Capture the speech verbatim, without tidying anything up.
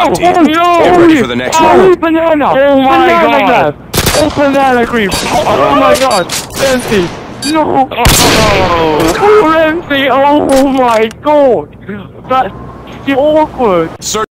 empty. Oh, no! Get ready for the next Oh, round. banana! Oh my banana God. left. Oh, banana cream! Oh my god! Empty! No! Oh, empty! Oh my god! That's awkward! Search